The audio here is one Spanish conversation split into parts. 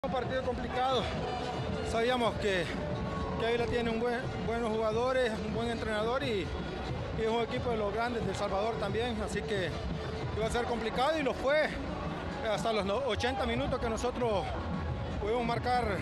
Un partido complicado, sabíamos que Águila tiene buenos jugadores, un buen entrenador y es un equipo de los grandes de El Salvador también, así que iba a ser complicado y lo fue hasta los 80 minutos que nosotros pudimos marcar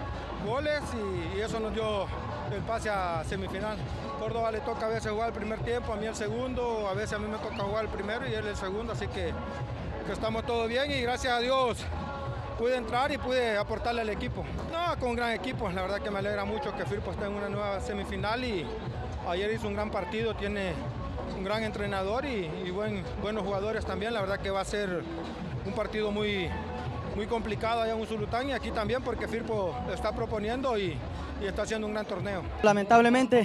goles y eso nos dio el pase a semifinal. Córdoba le toca a veces jugar el primer tiempo, a mí el segundo, a veces a mí me toca jugar el primero y él el segundo, así que estamos todo bien y gracias a Dios pude entrar y pude aportarle al equipo. No, con un gran equipo, la verdad que me alegra mucho que Firpo esté en una nueva semifinal y ayer hizo un gran partido, tiene un gran entrenador y buenos jugadores también, la verdad que va a ser un partido muy complicado allá en Usulután y aquí también porque Firpo está proponiendo y está haciendo un gran torneo. Lamentablemente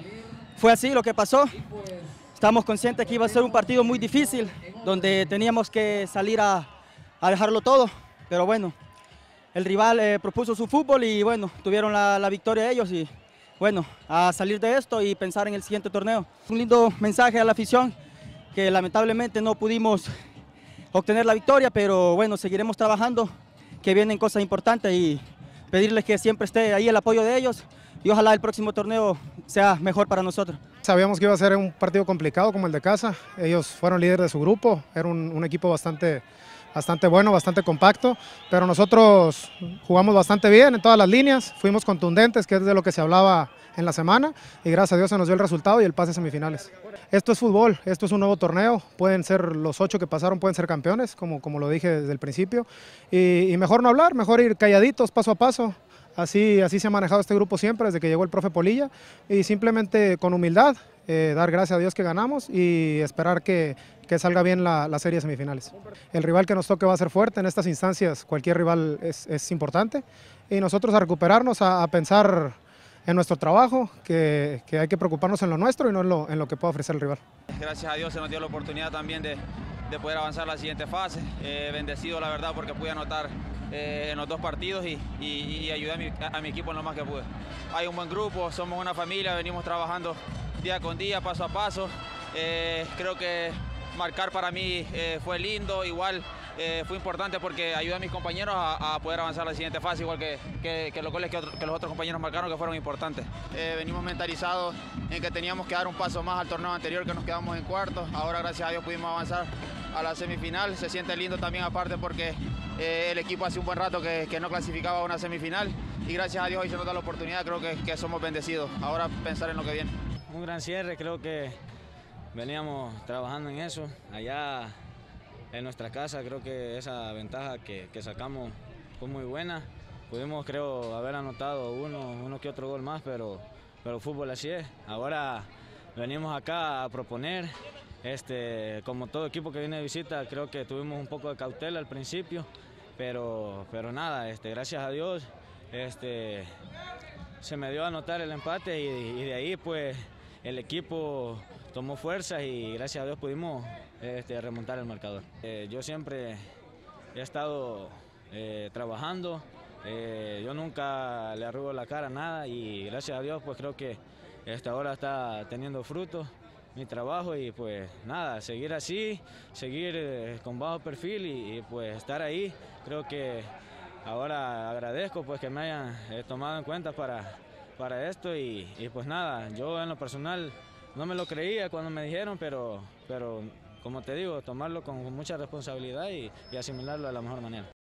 fue así lo que pasó, estamos conscientes que iba a ser un partido muy difícil, donde teníamos que salir a dejarlo todo. Pero bueno, el rival propuso su fútbol y bueno, tuvieron la victoria ellos y bueno, a salir de esto y pensar en el siguiente torneo. Un lindo mensaje a la afición, que lamentablemente no pudimos obtener la victoria, pero bueno, seguiremos trabajando, que vienen cosas importantes y pedirles que siempre esté ahí el apoyo de ellos y ojalá el próximo torneo sea mejor para nosotros. Sabíamos que iba a ser un partido complicado como el de casa, ellos fueron líderes de su grupo, era un equipo bastante bueno, bastante compacto, pero nosotros jugamos bastante bien en todas las líneas, fuimos contundentes, que es de lo que se hablaba en la semana, y gracias a Dios se nos dio el resultado y el pase a semifinales. Esto es fútbol, esto es un nuevo torneo, pueden ser los 8 que pasaron, pueden ser campeones, como lo dije desde el principio, y mejor no hablar, mejor ir calladitos, paso a paso. Así se ha manejado este grupo siempre, desde que llegó el profe Polilla, y simplemente con humildad, dar gracias a Dios que ganamos y esperar que salga bien la serie de semifinales. El rival que nos toque va a ser fuerte, en estas instancias cualquier rival es importante, y nosotros a recuperarnos, a pensar en nuestro trabajo, que hay que preocuparnos en lo nuestro y no en lo que pueda ofrecer el rival. Gracias a Dios se nos dio la oportunidad también de poder avanzar a la siguiente fase, bendecido la verdad porque pude anotar en los 2 partidos y ayudé a mi equipo en lo más que pude. Hay un buen grupo, somos una familia, venimos trabajando día con día, paso a paso. Creo que marcar para mí fue lindo, igual fue importante porque ayudé a mis compañeros a poder avanzar a la siguiente fase, igual que los goles que los otros compañeros marcaron, que fueron importantes. Venimos mentalizados en que teníamos que dar un paso más al torneo anterior, que nos quedamos en cuartos. Ahora gracias a Dios pudimos avanzar a la semifinal. Se siente lindo también aparte porque el equipo hace un buen rato que no clasificaba a una semifinal y gracias a Dios hoy se nos da la oportunidad, creo que somos bendecidos. Ahora pensar en lo que viene. Un gran cierre, creo que veníamos trabajando en eso. Allá en nuestra casa creo que esa ventaja que sacamos fue muy buena. Pudimos, creo, haber anotado uno que otro gol más, pero el fútbol así es. Ahora venimos acá a proponer. Como todo equipo que viene de visita, creo que tuvimos un poco de cautela al principio, pero nada, gracias a Dios se me dio a anotar el empate y de ahí pues el equipo tomó fuerzas y gracias a Dios pudimos remontar el marcador. Yo siempre he estado trabajando, yo nunca le arrugo la cara a nada y gracias a Dios pues creo que ahora está teniendo frutos mi trabajo y pues nada, seguir así, seguir con bajo perfil y pues estar ahí. Creo que ahora agradezco pues que me hayan tomado en cuenta para esto y pues nada, yo en lo personal no me lo creía cuando me dijeron, pero como te digo, tomarlo con mucha responsabilidad y asimilarlo de la mejor manera.